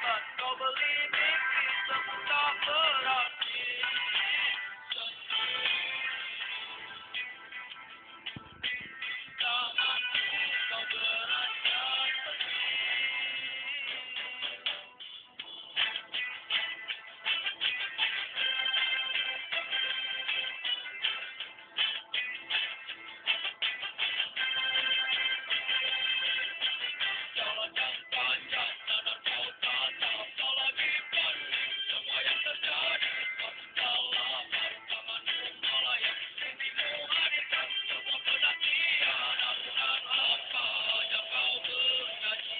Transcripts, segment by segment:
sahabat, kau beli mimpi semua berarti. Tak mampu kau beranjak pergi. Jalan yang panjang dan kau tatap, apalagi balik semua yang terjadi. Satu dalam tanganmu melayang, mimpimu hadirkan semua penantian. Alunan apa yang kau bernyanyi,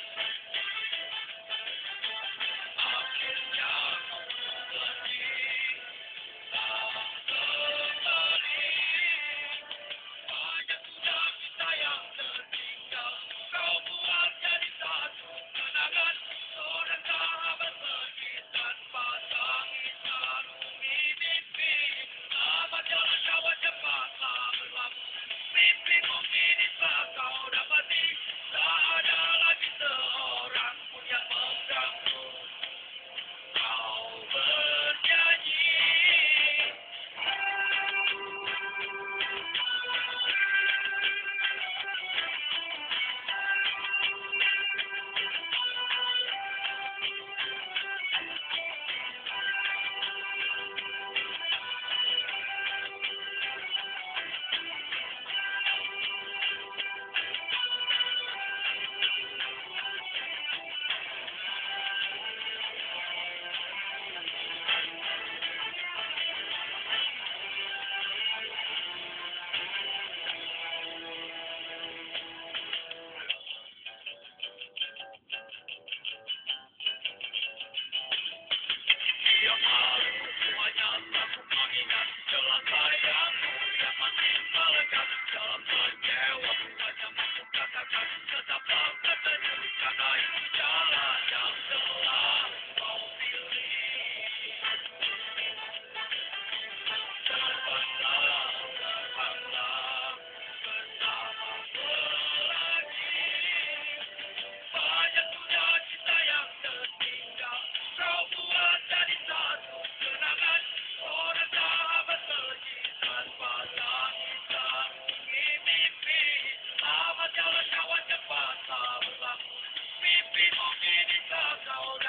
akhirnya kau pergi. Tak kembali. Banyak sudah kita yang tertinggal, kau buat jadi satu kenangan. Seorang sahabat pergi tanpa tangisan mimpi. Selamat jalan kawan, cepatlah berlabuh. Mimpimu kini telah kau dapati. Tak ada lagi seorang pun yang mengganggu kau bernyanyi. Tiap hari semuanya aku mengingat jelas sayangmu yang masih melekat dalam menyewa. Hanya mampu katakan tetaplah tersenyum karena ini jalan yang telah kau pilih. Terbanglah, terbanglah bersamaku lagi. Banyak sudah cinta yang tertinggal, kau buat jadi satu kenangan. Orang sahabat pergi tanpa tangisan mimpi. Selamat jalan kawan, cepatlah berlabuh. Mimpimu kini tak kau